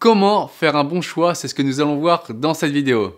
comment faire un bon choix? C'est ce que nous allons voir dans cette vidéo.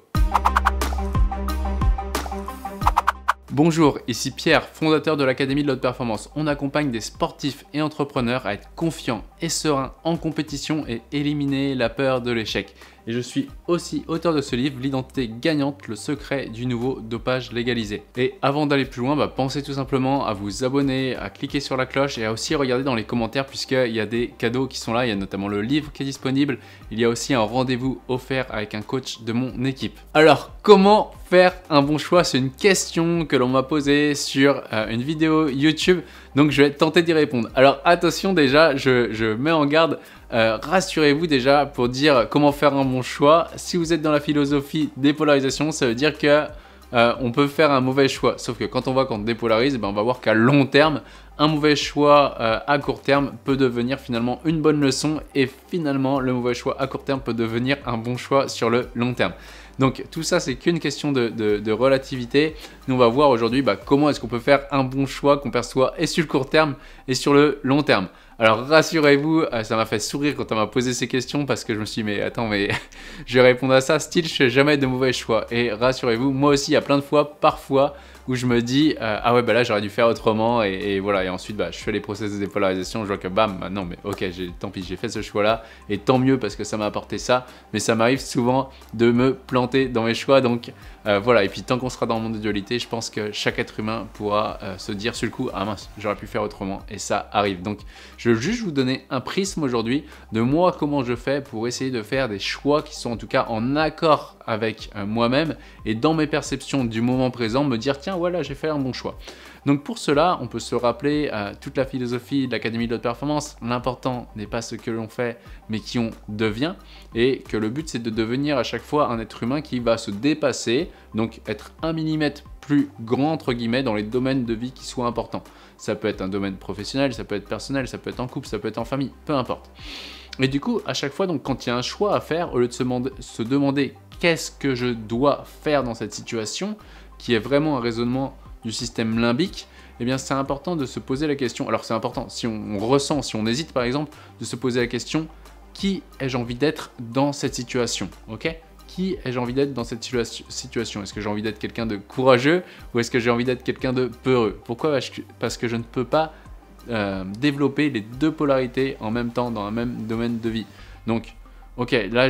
Bonjour, ici Pierre, fondateur de l'Académie de l'Haute Performance. On accompagne des sportifs et entrepreneurs à être confiants et sereins en compétition et éliminer la peur de l'échec. Et je suis aussi auteur de ce livre, L'identité gagnante, le secret du nouveau dopage légalisé. Et avant d'aller plus loin, pensez tout simplement à vous abonner, à cliquer sur la cloche et à aussi regarder dans les commentaires puisqu'il y a des cadeaux qui sont là. Il y a notamment le livre qui est disponible. Il y a aussi un rendez-vous offert avec un coach de mon équipe. Alors, comment faire un bon choix? C'est une question que l'on m'a posée sur une vidéo YouTube. Donc, je vais tenter d'y répondre. Alors, attention déjà, je mets en garde. Rassurez-vous déjà pour dire comment faire un bon choix. Si vous êtes dans la philosophie dépolarisation, ça veut dire que on peut faire un mauvais choix. Sauf que quand on dépolarise, on va voir qu'à long terme, un mauvais choix à court terme peut devenir finalement une bonne leçon et finalement le mauvais choix à court terme peut devenir un bon choix sur le long terme. Donc tout ça, c'est qu'une question de relativité. Nous, on va voir aujourd'hui comment est-ce qu'on peut faire un bon choix qu'on perçoit et sur le court terme et sur le long terme. Alors rassurez-vous, ça m'a fait sourire quand on m'a posé ces questions parce que je me suis dit mais attends, mais je vais répondre à ça, style je fais jamais de mauvais choix. Et rassurez-vous, moi aussi il y a plein de fois, parfois, où je me dis ah ouais là j'aurais dû faire autrement et voilà, et ensuite je fais les process de dépolarisation, je vois que non mais ok, tant pis, j'ai fait ce choix là et tant mieux parce que ça m'a apporté ça, mais ça m'arrive souvent de me planter dans mes choix, donc voilà. Et puis tant qu'on sera dans le monde de dualité, je pense que chaque être humain pourra se dire sur le coup ah mince, j'aurais pu faire autrement, et ça arrive. Donc je veux juste vous donner un prisme aujourd'hui de moi, comment je fais pour essayer de faire des choix qui sont en tout cas en accord avec moi-même et dans mes perceptions du moment présent, me dire tiens voilà, j'ai fait un bon choix. Donc pour cela, on peut se rappeler toute la philosophie de l'Académie de l'Haute Performance. L'important n'est pas ce que l'on fait, mais qui on devient, et que le but c'est de devenir à chaque fois un être humain qui va se dépasser, donc être 1 millimètre plus grand entre guillemets dans les domaines de vie qui soient importants. Ça peut être un domaine professionnel, ça peut être personnel, ça peut être en couple, ça peut être en famille, peu importe. Et du coup, à chaque fois, donc, quand il y a un choix à faire, au lieu de se demander qu'est-ce que je dois faire dans cette situation, qui est vraiment un raisonnement du système limbique, eh bien c'est important de se poser la question. Alors c'est important, si on ressent, si on hésite par exemple, de se poser la question, qui ai-je envie d'être dans cette situation, ok? Qui ai-je envie d'être dans cette situation? Est-ce que j'ai envie d'être quelqu'un de courageux ou est-ce que j'ai envie d'être quelqu'un de peureux? Pourquoi? Parce que je ne peux pas développer les deux polarités en même temps dans un même domaine de vie. Donc, ok, là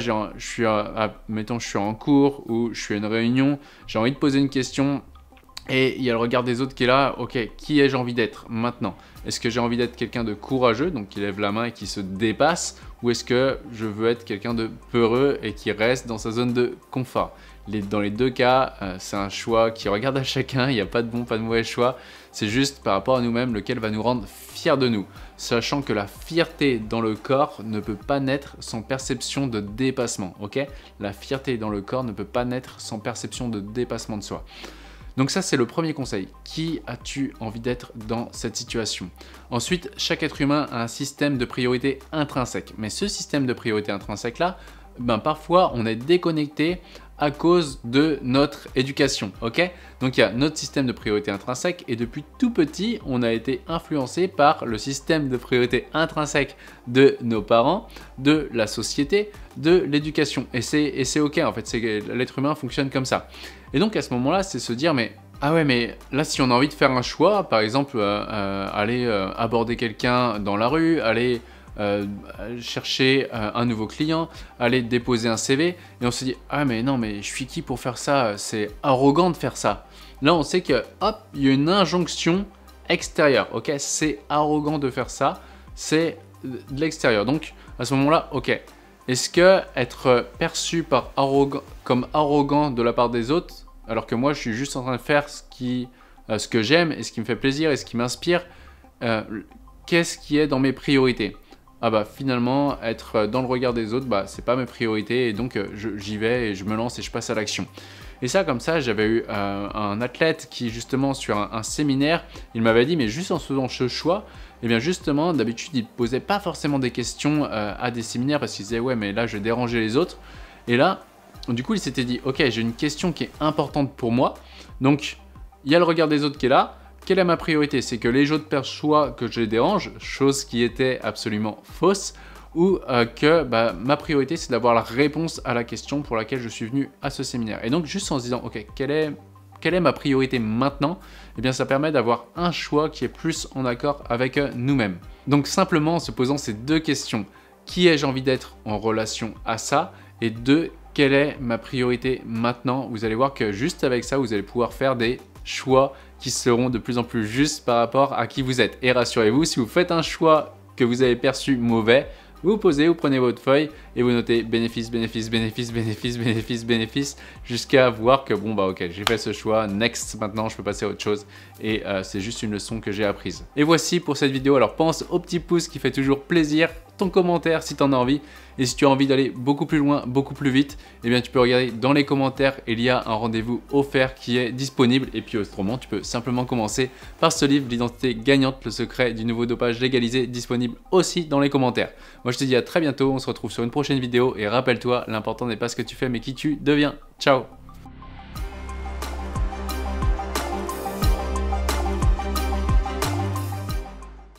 mettons je suis en cours ou je suis à une réunion, j'ai envie de poser une question et il y a le regard des autres qui est là. Ok, qui ai-je envie d'être maintenant? Est-ce que j'ai envie d'être quelqu'un de courageux, donc qui lève la main et qui se dépasse, ou est-ce que je veux être quelqu'un de peureux et qui reste dans sa zone de confort? Dans les deux cas, c'est un choix qui regarde à chacun, il n'y a pas de bon, pas de mauvais choix. C'est juste par rapport à nous-mêmes lequel va nous rendre fiers de nous. Sachant que la fierté dans le corps ne peut pas naître sans perception de dépassement, ok? La fierté dans le corps ne peut pas naître sans perception de dépassement de soi. Donc ça, c'est le premier conseil. Qui as-tu envie d'être dans cette situation? Ensuite, chaque être humain a un système de priorité intrinsèque. Mais ce système de priorité intrinsèque-là, parfois, on est déconnecté à cause de notre éducation, ok? Donc il y a notre système de priorité intrinsèque et depuis tout petit, on a été influencé par le système de priorité intrinsèque de nos parents, de la société, de l'éducation. Et c'est ok, en fait, l'être humain fonctionne comme ça. Et donc à ce moment-là, c'est se dire mais ah ouais, mais là si on a envie de faire un choix, par exemple aller aborder quelqu'un dans la rue, aller chercher un nouveau client, aller déposer un CV, et on se dit ah mais non, mais je suis qui pour faire ça, c'est arrogant de faire ça. Là on sait que hop, il y a une injonction extérieure, ok, c'est arrogant de faire ça, c'est de l'extérieur. Donc à ce moment-là, ok, est-ce que être perçu comme arrogant de la part des autres, alors que moi je suis juste en train de faire ce que j'aime et ce qui me fait plaisir et ce qui m'inspire, qu'est-ce qui est dans mes priorités? Ah finalement, être dans le regard des autres, c'est pas mes priorités, et donc j'y vais et je me lance et je passe à l'action. Et ça, comme ça, j'avais eu un athlète qui justement sur un séminaire, il m'avait dit mais juste en faisant ce choix, et bien justement d'habitude il posait pas forcément des questions à des séminaires parce qu'il disait ouais mais là je vais déranger les autres, et là du coup il s'était dit ok, j'ai une question qui est importante pour moi, donc il y a le regard des autres qui est là. Quelle est ma priorité? C'est que les autres perçoivent que je les dérange, chose qui était absolument fausse, ou que ma priorité c'est d'avoir la réponse à la question pour laquelle je suis venu à ce séminaire. Et donc juste en se disant ok, quelle est ma priorité maintenant, eh bien ça permet d'avoir un choix qui est plus en accord avec nous-mêmes. Donc simplement en se posant ces deux questions, qui ai-je envie d'être en relation à ça, et deux, quelle est ma priorité maintenant? Vous allez voir que juste avec ça, vous allez pouvoir faire des choix qui seront de plus en plus justes par rapport à qui vous êtes. Et rassurez-vous, si vous faites un choix que vous avez perçu mauvais, vous posez, vous prenez votre feuille et vous notez bénéfice, bénéfice, bénéfice, bénéfice, bénéfice, bénéfice, jusqu'à voir que bon bah ok, j'ai fait ce choix, next, maintenant je peux passer à autre chose et c'est juste une leçon que j'ai apprise. Et voici pour cette vidéo, alors pense au petit pouce qui fait toujours plaisir, ton commentaire si tu en as envie, et si tu as envie d'aller beaucoup plus loin, beaucoup plus vite, eh bien tu peux regarder dans les commentaires, il y a un rendez-vous offert qui est disponible, et puis autrement tu peux simplement commencer par ce livre, l'identité gagnante, le secret du nouveau dopage légalisé, disponible aussi dans les commentaires. Moi je te dis à très bientôt, on se retrouve sur une prochaine vidéo, et rappelle-toi, l'important n'est pas ce que tu fais mais qui tu deviens. Ciao.